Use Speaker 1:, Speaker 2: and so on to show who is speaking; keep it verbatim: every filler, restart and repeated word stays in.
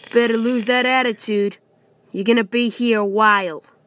Speaker 1: Better lose that attitude. You're gonna be here a while.